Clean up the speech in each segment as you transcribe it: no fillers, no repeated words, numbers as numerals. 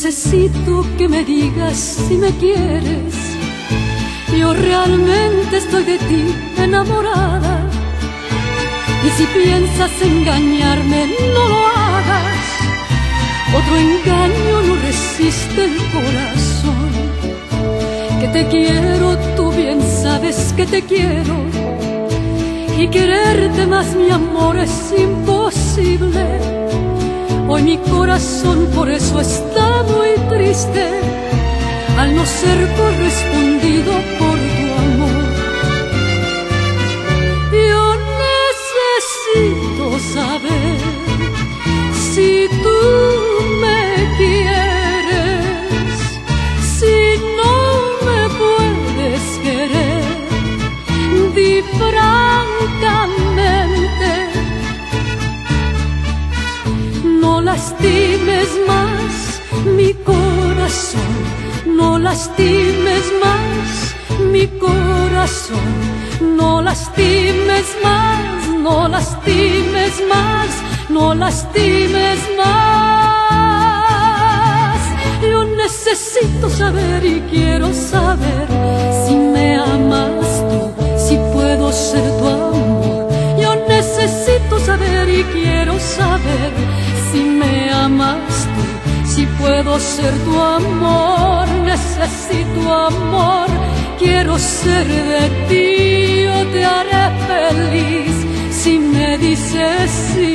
necesito que me digas si me quieres. Yo realmente estoy de ti enamorada. Y si piensas engañarme, no lo hagas. Otro engaño no resiste el corazón. Que te quiero, tú bien sabes que te quiero. Y quererte más, mi amor, es imposible. Hoy mi corazón por eso está muy triste, al no ser correspondido por tu amor. Yo necesito saber si tú me quieres, si no me puedes querer, di francamente. No lastimes más mi corazón, no lastimes más mi corazón, no lastimes más, no lastimes más, no lastimes más. Yo necesito saber y quiero saber si me amas tú, si puedo ser tu amor. Yo necesito saber y quiero saber si me amas tú, si puedo ser tu amor. Necesito amor, quiero ser de ti, yo te haré feliz si me dices sí.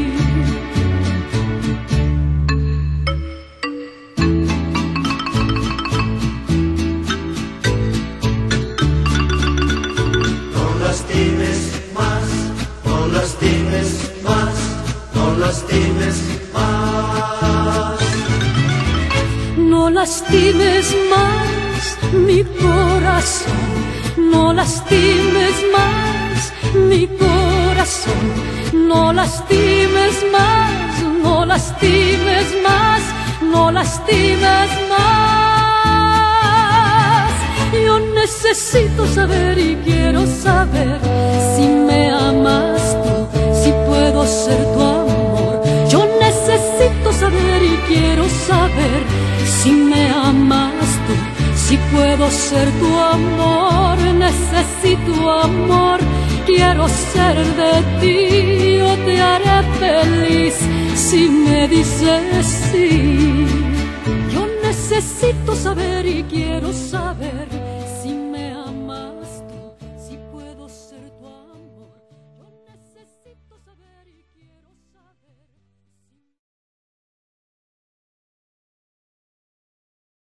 No lastimes más, no lastimes más, no lastimes más. No lastimes más mi corazón, no lastimes más mi corazón, no lastimes más, no lastimes más, no lastimes más. Yo necesito saber y quiero saber si me amas tú, si puedo ser tu amor. Yo necesito saber y quiero saber si me amas tú, si puedo ser tu amor. Necesito amor, quiero ser de ti, yo te haré feliz si me dices sí. Yo necesito saber y quiero saber